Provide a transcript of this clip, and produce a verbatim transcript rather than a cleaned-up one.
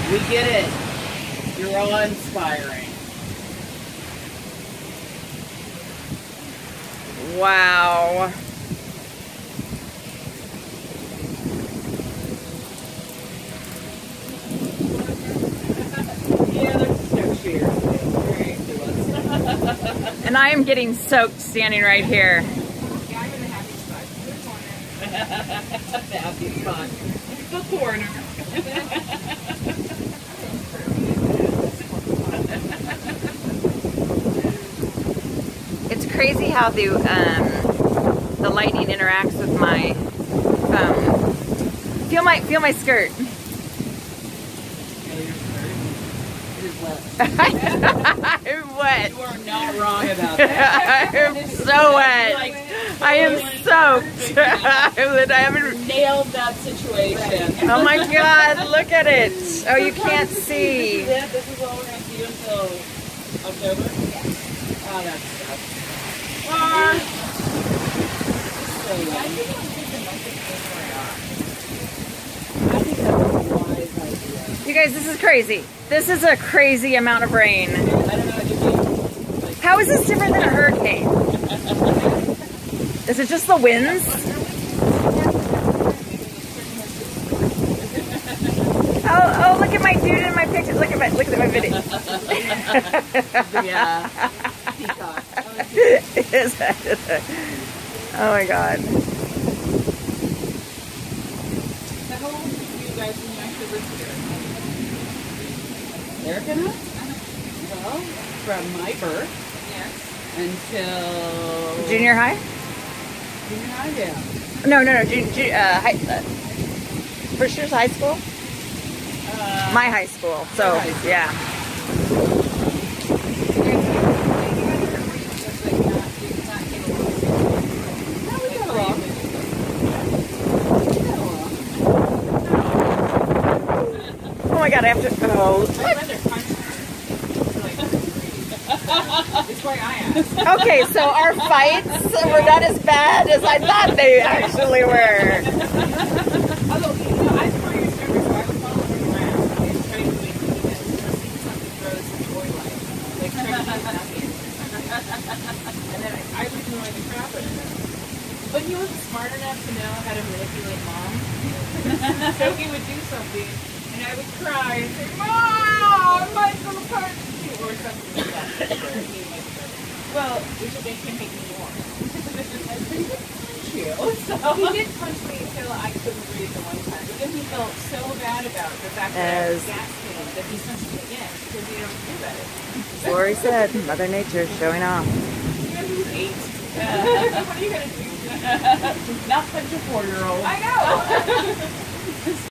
We get it. You're all inspiring. Wow. Yeah, that's so cheers. And I am getting soaked standing right here. Yeah, I'm in the happy spot. Good corner. The happy spot. The corner. It's crazy how the um, the lighting interacts with my um, feel my feel my skirt. I'm wet. You are not wrong about that. I'm so wet. Like, I am soaked. I haven't nailed that situation. Oh my God! Look at it. Oh, you can't see. This is it. This is all we're gonna see until October. Yeah. Oh, that's tough. Ah. So, I think I'm thinking most of the I think that's a wise idea. You guys, this is crazy. This is a crazy amount of rain. I don't know what to do. Like, how is this different than a hurricane? Is it just the winds? Oh, oh! Look at my dude in my picture. Look at my look at my video. yeah. Peacock. Is that? Oh my God. How old were you guys when you actually lived here? Erica? Well, from my birth. Yes. Until Junior high? junior high, yeah. No, no, no. Ju ju uh, high, uh, first year's high school. Uh, My high school. So high school. yeah. No, we got along. Oh my God! I have to. Oh. That's why I asked. Okay, so our fights were not as bad as I thought they actually were. Although, you know, I saw your service, so I was following you around. I was trying to make you guys see something grows in joy life. Like, trying to do nothing. And then I, I was annoying the crap out of him. But he was smart enough to know how to manipulate mom. So he would do something, and I would cry and say, Mom, Michael McCarthy, or something like that. He might say, well, we should make him hate me more. You. So he did punch me until I couldn't breathe the one time. But then he felt so bad about the fact that I was As- gasping that he punched me again because he don't do that. Lori said, Mother Nature showing off. You know, he was eight. Uh, what are you gonna do? Not punch a four-year-old. I know.